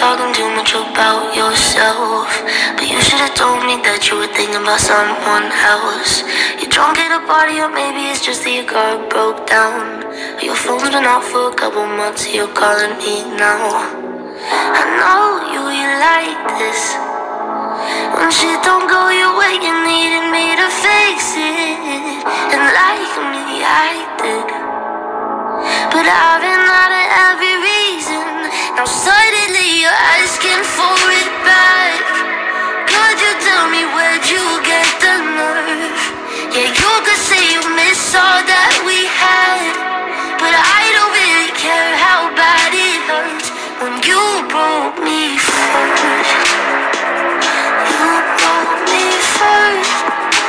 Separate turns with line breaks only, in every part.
talking too much about yourself, but you should've told me that you were thinking about someone else. You're drunk at a party, or maybe it's just that your car broke down. Your phone's been off for a couple months, you're calling me now. I know you like this. When shit don't go your way, you needed me to fix it. And like me, I did. But I've been out of every reason. Now suddenly you're asking for it back. Could you tell me where'd you get the nerve? Yeah, you could say you miss all that we had, but I don't really care how bad it hurts when you broke me first. You broke me first.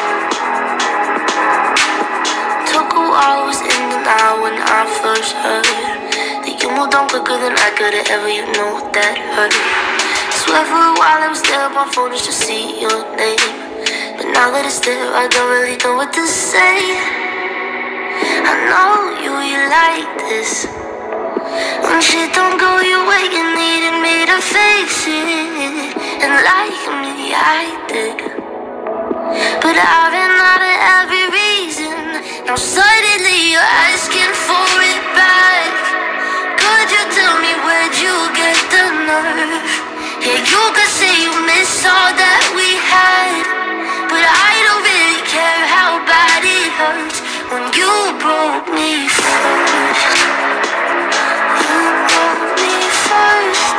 Took a while, was in denial when I first heard that you moved on quicker than I could've ever, you know that hurt. Swear for a while I was there on my phone just to see your name, but now that it's there I don't really know what to say. I know you like this. When shit don't go your way, you needed me to fix it. And like me, I did. But I've been out of every reason. Now suddenly you're asking for it back. Could you tell me where'd you get the nerve? Yeah, you could say you miss all that we had, but I don't really care how bad it hurts when you broke me first. You broke me first.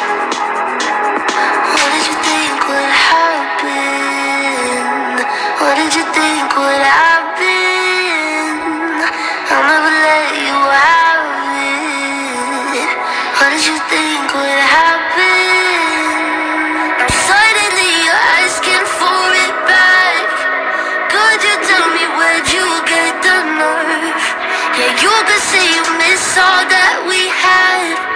What did you think would happen? What did you think would happen? I'll never let you have it. What did you think would happen? Now suddenly you're asking for it back. Could you tell me where'd you get the nerve? Yeah, you could say you miss all that we had,